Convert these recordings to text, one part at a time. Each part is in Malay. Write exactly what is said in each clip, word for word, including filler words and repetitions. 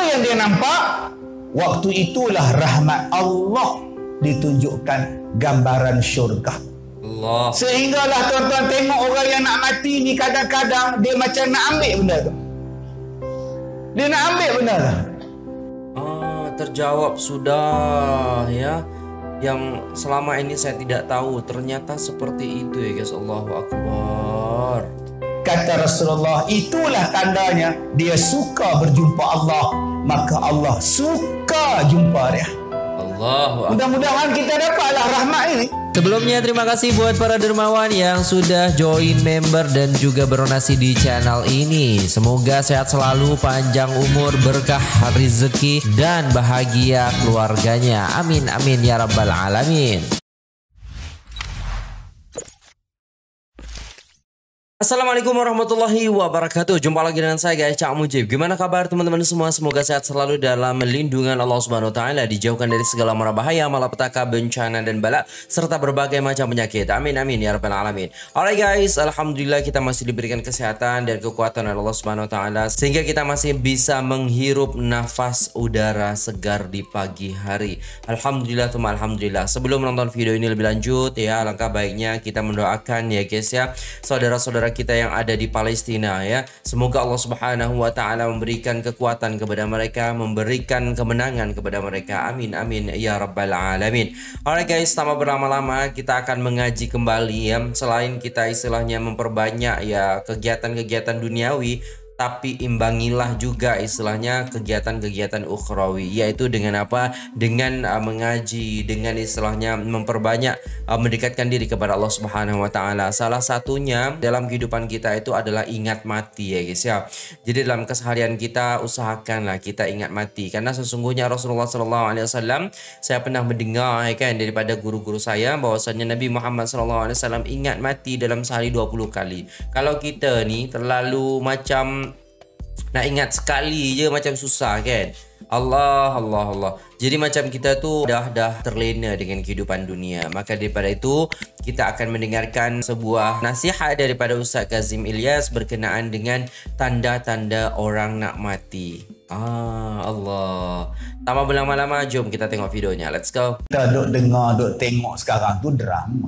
yang dia nampak? Waktu itulah rahmat Allah ditunjukkan gambaran syurga. Allah. Sehinggalah tuan-tuan tengok orang yang nak mati ni kadang-kadang dia macam nak ambil benda tu. Dia nak ambil benda tu. Ah, terjawab sudah ya. Yang selama ini saya tidak tahu, ternyata seperti itu ya guys. Allahu Akbar. Kata Rasulullah, itulah tandanya dia suka berjumpa Allah, maka Allah suka jumpa dia. Allahu Akbar. Mudah-mudahan kita dapatlah rahmat ini. Sebelumnya terima kasih buat para dermawan yang sudah join member dan juga berdonasi di channel ini. Semoga sehat selalu, panjang umur, berkah rezeki dan bahagia keluarganya. Amin amin ya rabbal alamin. Assalamualaikum warahmatullahi wabarakatuh. Jumpa lagi dengan saya guys, Cak Mujib. Gimana kabar teman-teman semua? Semoga sehat selalu dalam lindungan Allah Subhanahu wa taala, dijauhkan dari segala mara bahaya, malapetaka, bencana dan bala serta berbagai macam penyakit. Amin amin ya rabbal alamin. Alright guys, alhamdulillah kita masih diberikan kesehatan dan kekuatan oleh Allah Subhanahu wa taala sehingga kita masih bisa menghirup nafas udara segar di pagi hari. Alhamdulillah tuma alhamdulillah. Sebelum menonton video ini lebih lanjut ya, alangkah baiknya kita mendoakan ya guys ya, saudara-saudara kita yang ada di Palestina ya. Semoga Allah Subhanahu wa taala memberikan kekuatan kepada mereka, memberikan kemenangan kepada mereka. Amin amin ya rabbal alamin. Alright guys, tanpa berlama-lama kita akan mengaji kembali ya. Selain kita istilahnya memperbanyak ya kegiatan-kegiatan duniawi, tapi imbangilah juga istilahnya kegiatan-kegiatan ukhrawi, yaitu dengan apa? Dengan uh, mengaji, dengan istilahnya memperbanyak uh, mendekatkan diri kepada Allah Subhanahu wa taala. Salah satunya dalam kehidupan kita itu adalah ingat mati ya guys ya. Jadi dalam keseharian kita usahakanlah kita ingat mati, karena sesungguhnya Rasulullah shallallahu alaihi wasallam, saya pernah mendengar ya kan daripada guru-guru saya bahwasanya Nabi Muhammad shallallahu alaihi wasallam ingat mati dalam sehari dua puluh kali. Kalau kita ni terlalu macam nak ingat sekali je macam susah kan. Allah Allah Allah. Jadi macam kita tu dah dah terlena dengan kehidupan dunia. Maka daripada itu kita akan mendengarkan sebuah nasihat daripada Ustaz Kazim Ilyas berkenaan dengan tanda-tanda orang nak mati. Ah Allah. Tanpa berlama-lama, jom kita tengok videonya. Let's go. Kita duk dengar, duk tengok sekarang tu drama.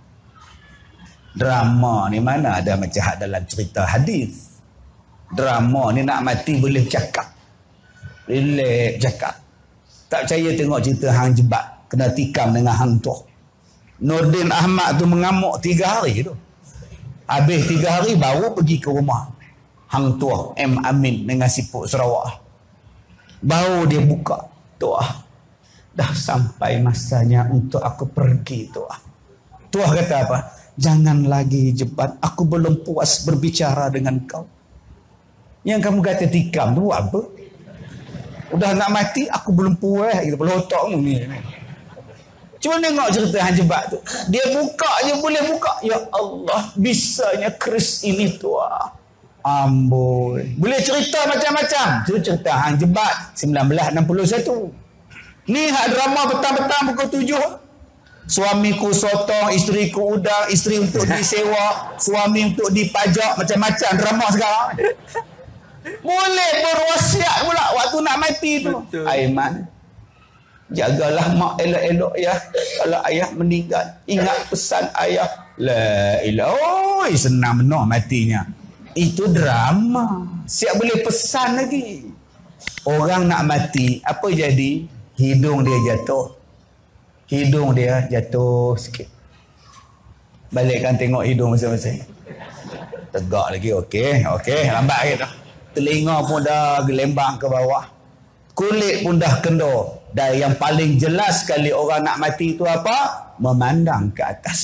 Drama ni mana ada macam dalam cerita hadis. Drama ni nak mati boleh cakap, relax cakap. Tak percaya tengok cerita hang jebat kena tikam dengan hang tu. Nordin Ahmad tu mengamuk tiga hari tu. Habis tiga hari baru pergi ke rumah hang tua M Amin dengan siput Sarawak. Baru dia buka, tuah dah sampai masanya untuk aku pergi tuah. Tuah kata apa? Jangan lagi jebat, aku belum puas berbicara dengan kau. Yang kamu kata tikam tu apa? Udah nak mati, aku belum puas. Kepala otakmu ni. Cuma tengok cerita hang jebat tu. Dia buka je boleh buka. Ya Allah, bisanya keris ini tua. Amboi. Boleh cerita macam-macam. Itu cerita hang jebat seribu sembilan ratus enam puluh satu. Ni hak drama petang-petang pukul tujuh. Suamiku sotong, isteriku udang, isteri untuk disewa, suami untuk dipajak, macam-macam drama sekarang. Boleh berwasiat pula waktu nak mati tu. Aiman, jagalah mak elok-elok ya. Kalau ayah meninggal, ingat pesan ayah. La ilaha, oi senang benar matinya. Itu drama. Siap boleh pesan lagi. Orang nak mati, apa jadi? Hidung dia jatuh. Hidung dia jatuh sikit. Balikkan tengok hidung masing-masing. Tegak lagi, okey, okey, lambat gitu. Telinga pun dah gelembang ke bawah. Kulit pun dah kendor. Dan yang paling jelas sekali orang nak mati itu apa? Memandang ke atas.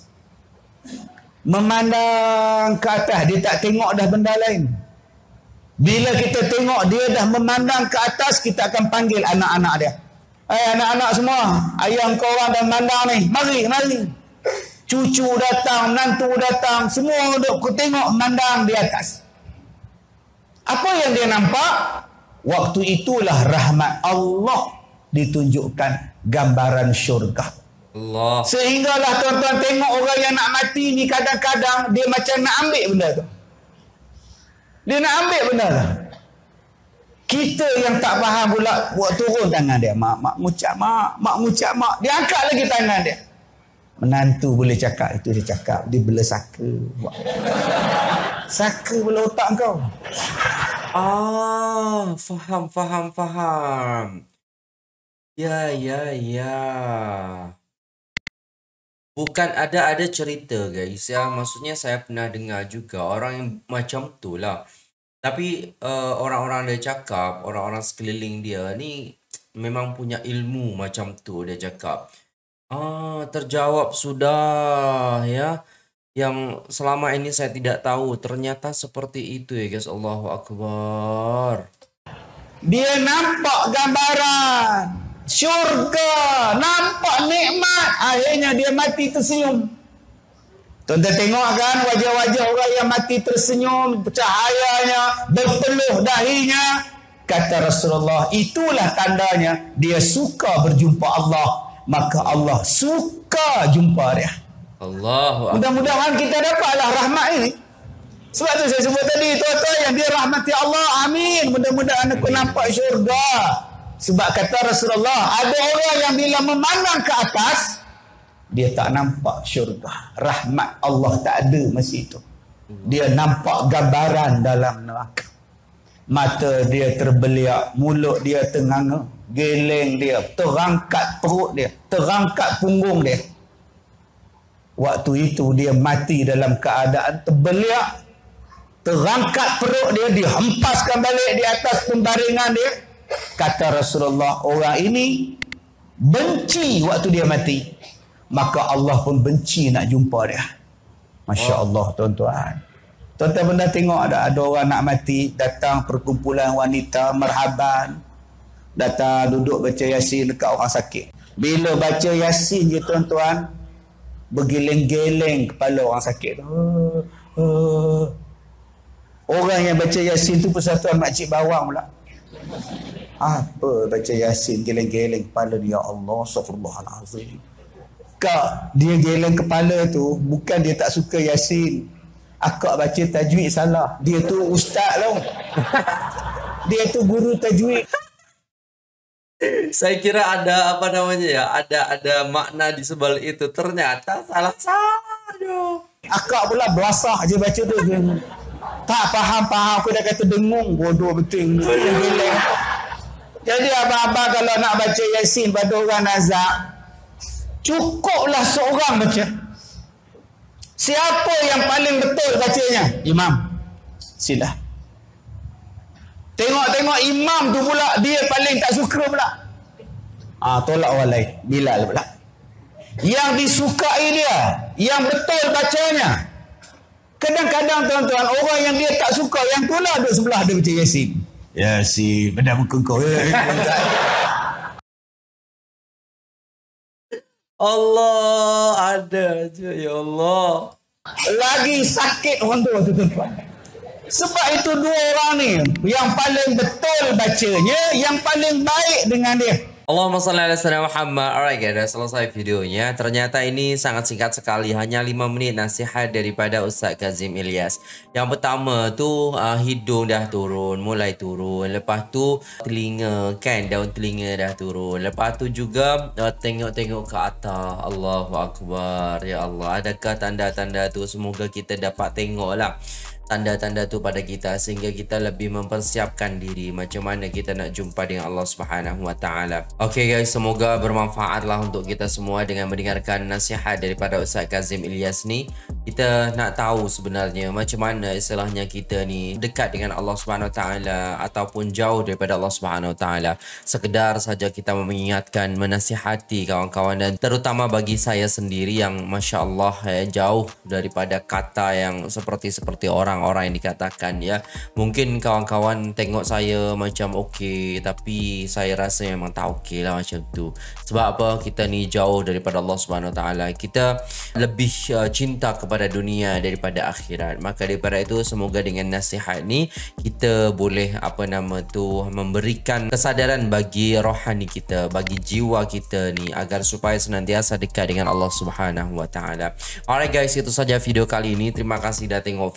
Memandang ke atas. Dia tak tengok dah benda lain. Bila kita tengok dia dah memandang ke atas, kita akan panggil anak-anak dia. Eh anak-anak semua, ayah kau orang dah memandang ni. Mari, mari. Cucu datang, menantu datang. Semua duduk tengok memandang di atas. Apa yang dia nampak? Waktu itulah rahmat Allah ditunjukkan gambaran syurga. Allah. Sehinggalah tuan-tuan tengok orang yang nak mati ni kadang-kadang dia macam nak ambil benda tu. Dia nak ambil benda tu. Kita yang tak faham pula buat turun tangan dia. Mak, mak ngucap mak, mak ngucap mak. Dia angkat lagi tangan dia. Menantu boleh cakap, itu dia cakap. Dia bela saka. Saka bela otak kau. Ah, faham, faham, faham. Ya, ya, ya. Bukan ada ada cerita guys ya. Maksudnya saya pernah dengar juga orang yang macam tu lah. Tapi uh, orang-orang dia cakap, orang-orang sekeliling dia ni memang punya ilmu macam tu dia cakap. Ah, terjawab sudah ya. Yang selama ini saya tidak tahu, ternyata seperti itu ya guys. Allahu Akbar. Dia nampak gambaran syurga, nampak nikmat, akhirnya dia mati tersenyum. Tuan-tuan tengok kan wajah-wajah orang yang mati tersenyum, cahayanya berpeluh dahinya. Kata Rasulullah, itulah tandanya dia suka berjumpa Allah, maka Allah suka jumpa dia. Allahu Akbar. Mudah-mudahan kita dapatlah rahmat ini. Sebab tu saya sebut tadi, tuan-tuan yang dirahmati Allah, amin. Mudah-mudahan aku nampak syurga. Sebab kata Rasulullah, ada orang yang bila memandang ke atas, dia tak nampak syurga. Rahmat Allah tak ada masa itu. Dia nampak gambaran dalam neraka. Mata dia terbeliak, mulut dia tenganga, geleng dia, terangkat perut dia, terangkat punggung dia. Waktu itu dia mati dalam keadaan terbeliak, terangkat perut dia, dihempaskan balik di atas pembaringan dia. Kata Rasulullah, orang ini benci waktu dia mati, maka Allah pun benci nak jumpa dia. Masya Allah tuan-tuan. Tuan-tuan pernah tengok ada ada orang nak mati, datang perkumpulan wanita marhaban, datang duduk baca Yasin dekat orang sakit. Bila baca Yasin je tuan-tuan, bergeleng-geleng kepala orang sakit. Uh, uh. Orang yang baca Yasin tu persatuan makcik bawang pula. Apa baca Yasin geleng-geleng kepala dia, Allah astagfirullahalazim. Kak, dia geleng kepala tu bukan dia tak suka Yasin. Akak baca tajwid salah. Dia tu ustaz tau. Dia tu guru tajwid. Saya kira ada apa namanya ya, ada ada makna di sebalik itu, ternyata salah saja. Akak pula belasah je baca tu. Tak faham-faham, aku dah kata dengung, bodoh betul. Geleng. Jadi abang-abang kalau nak baca Yasin pada orang nazak, cukuplah seorang baca. Siapa yang paling betul bacanya? Imam. Sila. Tengok-tengok imam tu pula dia paling tak suka pula. Ah, tolak orang lain. Bilal pula. Yang disukai dia, yang betul bacanya. Kadang-kadang tuan-tuan, orang yang dia tak suka, yang tu lah duduk sebelah dia baca Yasin. Yasin, benar muka kau. Allah ada aja ya Allah. Lagi sakit orang tu tuan-tuan. Sebab itu dua orang ni yang paling betul bacanya, yang paling baik dengan dia. Allahumma salli ala sayyidina Muhammad. Alright guys, dah selesai videonya. Ternyata ini sangat singkat sekali, hanya lima menit nasihat daripada Ustaz Kazim Ilyas. Yang pertama tu uh, hidung dah turun, mulai turun. Lepas tu telinga kan, daun telinga dah turun. Lepas tu juga uh, tengok-tengok ke atas. Allahu Akbar. Ya Allah, adakah tanda-tanda tu? Semoga kita dapat tengok lah tanda-tanda tu pada kita, sehingga kita lebih mempersiapkan diri macam mana kita nak jumpa dengan Allah Subhanahu wa taala. Okey guys, semoga bermanfaat lah untuk kita semua dengan mendengarkan nasihat daripada Ustaz Kazim Ilyas ni. Kita nak tahu sebenarnya macam mana istilahnya kita ni dekat dengan Allah Subhanahu wa taala ataupun jauh daripada Allah Subhanahu wa taala. Sekedar saja kita mengingatkan, menasihati kawan-kawan, dan terutama bagi saya sendiri yang masya-Allah eh, jauh daripada kata yang seperti-seperti orang orang yang dikatakan ya. Mungkin kawan-kawan tengok saya macam okey, tapi saya rasa memang tak okey lah macam tu. Sebab apa? Kita ni jauh daripada Allah Subhanahu Wa Taala. Kita lebih uh, cinta kepada dunia daripada akhirat. Maka daripada itu, semoga dengan nasihat ni kita boleh apa nama tu memberikan kesadaran bagi rohani kita, bagi jiwa kita ni, agar supaya senantiasa dekat dengan Allah Subhanahu Wa Taala. Alright guys, itu saja video kali ini. Terima kasih dah tengok video ini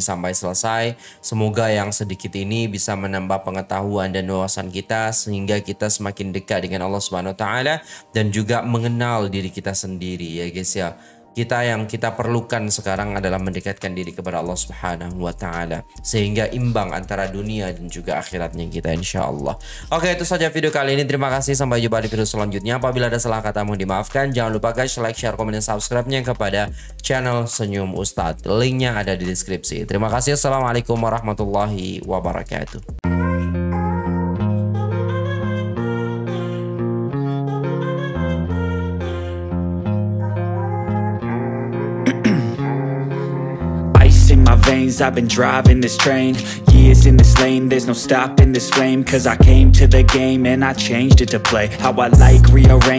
sampai selesai. Semoga yang sedikit ini bisa menambah pengetahuan dan wawasan kita sehingga kita semakin dekat dengan Allah Subhanahu wa taala dan juga mengenal diri kita sendiri ya guys ya. Kita yang kita perlukan sekarang adalah mendekatkan diri kepada Allah Subhanahu wa taala sehingga imbang antara dunia dan juga akhiratnya kita insyaallah. Oke, itu saja video kali ini. Terima kasih, sampai jumpa di video selanjutnya. Apabila ada salah kata mohon dimaafkan. Jangan lupa guys like, share, komen dan subscribe-nya kepada channel Senyum Ustadz. Linknya ada di deskripsi. Terima kasih. Assalamualaikum warahmatullahi wabarakatuh. In my veins, I've been driving this train. Years in this lane, there's no stopping this flame. Cause I came to the game and I changed it to play how I like, rearrange